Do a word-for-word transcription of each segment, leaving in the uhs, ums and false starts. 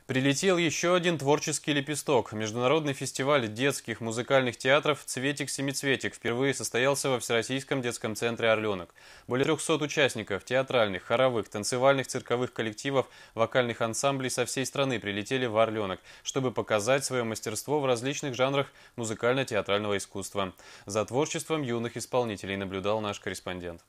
Прилетел еще один творческий лепесток. Международный фестиваль детских музыкальных театров «Цветик-семицветик» впервые состоялся во Всероссийском детском центре «Орленок». Более трехсот участников театральных, хоровых, танцевальных, цирковых коллективов, вокальных ансамблей со всей страны прилетели в «Орленок», чтобы показать свое мастерство в различных жанрах музыкально-театрального искусства. За творчеством юных исполнителей наблюдал наш корреспондент.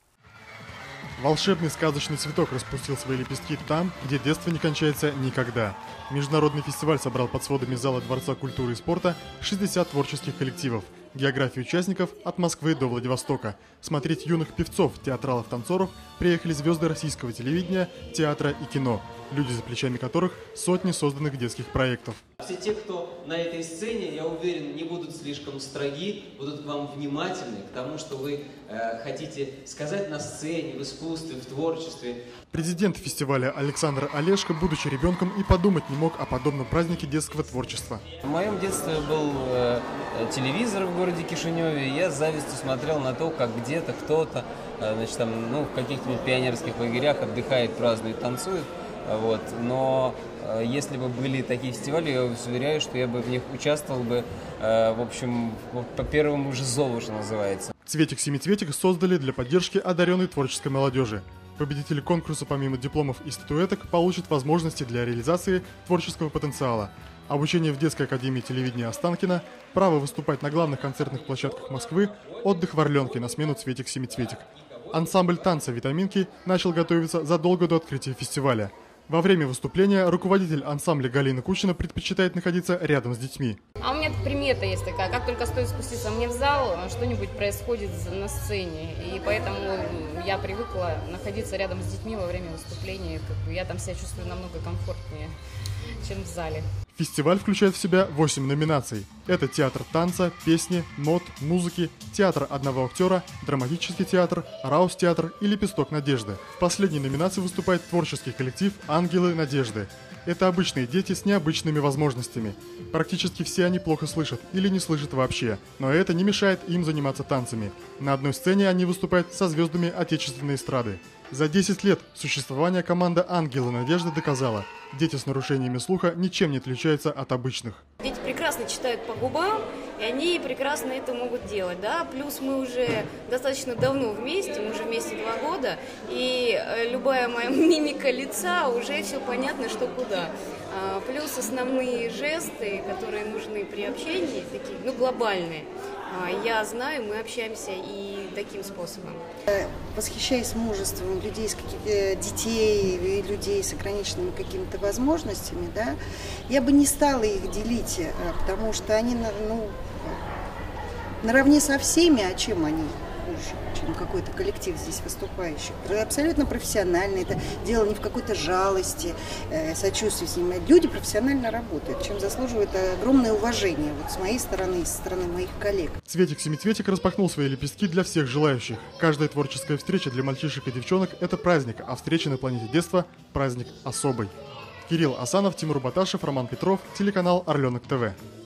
Волшебный сказочный цветок распустил свои лепестки там, где детство не кончается никогда. Международный фестиваль собрал под сводами зала Дворца культуры и спорта шестьдесят творческих коллективов. География участников от Москвы до Владивостока. Смотреть юных певцов, театралов, танцоров приехали звезды российского телевидения, театра и кино, люди, за плечами которых сотни созданных детских проектов. Все те, кто на этой сцене, я уверен, не будут слишком строги, будут к вам внимательны, к тому, что вы э, хотите сказать на сцене, в искусстве, в творчестве. Президент фестиваля Александр Олешко, будучи ребенком, и подумать не мог о подобном празднике детского творчества. В моем детстве был э, телевизор в городе Кишиневе, и я с завистью смотрел на то, как где-то кто-то э, значит, там, ну, в каких-то пионерских лагерях отдыхает, празднует, танцует. Вот. Но э, если бы были такие фестивали, я вас уверяю, что я бы в них участвовал бы, э, в общем, по первому же зову, что называется. «Цветик-семицветик» создали для поддержки одаренной творческой молодежи. Победители конкурса, помимо дипломов и статуэток, получат возможности для реализации творческого потенциала. Обучение в детской академии телевидения Останкино, право выступать на главных концертных площадках Москвы, отдых в Орленке на смену «Цветик-семицветик». Ансамбль танца «Витаминки» начал готовиться задолго до открытия фестиваля. Во время выступления руководитель ансамбля Галина Кучина предпочитает находиться рядом с детьми. А у меня примета есть такая, как только стоит спуститься мне в зал, что-нибудь происходит на сцене. И поэтому я привыкла находиться рядом с детьми во время выступления. Я там себя чувствую намного комфортнее, чем в зале. Фестиваль включает в себя восемь номинаций. Это театр танца, песни, мод, музыки, театр одного актера, драматический театр, раус-театр и лепесток надежды. В последней номинации выступает творческий коллектив «Ангелы надежды». Это обычные дети с необычными возможностями. Практически все они плохо слышат или не слышат вообще, но это не мешает им заниматься танцами. На одной сцене они выступают со звездами отечественной эстрады. За десять лет существования команда «Ангелы надежды» доказала, дети с нарушениями слуха ничем не отличаются от обычных. Дети прекрасно читают по губам, и они прекрасно это могут делать, да. Плюс мы уже достаточно давно вместе, мы уже вместе два года, и любая моя мимика лица, уже все понятно, что куда. Плюс основные жесты, которые нужны при общении, такие, ну, глобальные. Я знаю, мы общаемся и таким способом. Восхищаясь мужеством людей, с каких-то детей, людей с ограниченными какими-то возможностями, да, я бы не стала их делить, потому что они, ну, наравне со всеми, а чем они хуже, чем какой-то коллектив здесь выступающий. Абсолютно профессионально, это дело не в какой-то жалости, э, сочувствии с ними. Люди профессионально работают, чем заслуживает огромное уважение вот с моей стороны и со стороны моих коллег. «Цветик-семицветик» распахнул свои лепестки для всех желающих. Каждая творческая встреча для мальчишек и девчонок – это праздник, а встреча на планете детства – праздник особый. Кирилл Асанов, Тимур Баташев, Роман Петров, телеканал «Орленок ТВ».